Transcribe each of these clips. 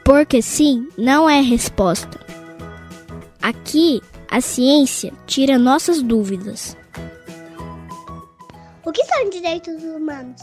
Porque sim não é resposta. Aqui, a ciência tira nossas dúvidas. O que são direitos humanos?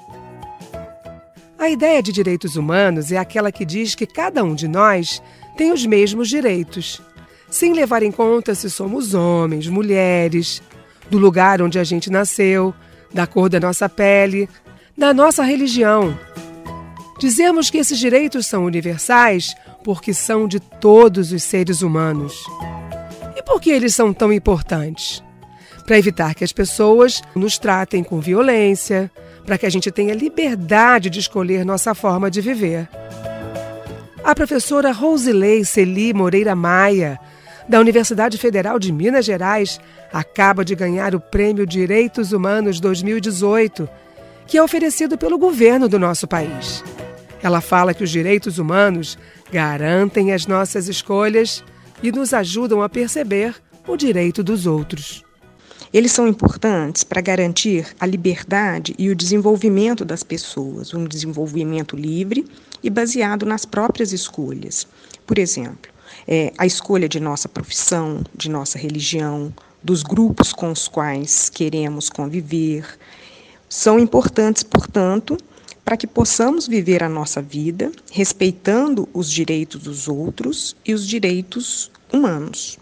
A ideia de direitos humanos é aquela que diz que cada um de nós tem os mesmos direitos, sem levar em conta se somos homens, mulheres, do lugar onde a gente nasceu, da cor da nossa pele, da nossa religião. Dizemos que esses direitos são universais porque são de todos os seres humanos. E por que eles são tão importantes? Para evitar que as pessoas nos tratem com violência, para que a gente tenha liberdade de escolher nossa forma de viver. A professora Rosilei Celi Moreira Maia, da Universidade Federal de Minas Gerais, acaba de ganhar o Prêmio Direitos Humanos 2018, que é oferecido pelo governo do nosso país. Ela fala que os direitos humanos garantem as nossas escolhas e nos ajudam a perceber o direito dos outros. Eles são importantes para garantir a liberdade e o desenvolvimento das pessoas, um desenvolvimento livre e baseado nas próprias escolhas. Por exemplo, a escolha de nossa profissão, de nossa religião, dos grupos com os quais queremos conviver, são importantes, portanto, para que possamos viver a nossa vida respeitando os direitos dos outros e os direitos humanos.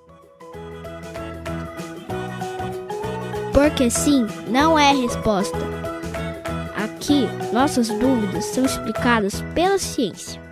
Porque sim não é resposta. Aqui, nossas dúvidas são explicadas pela ciência.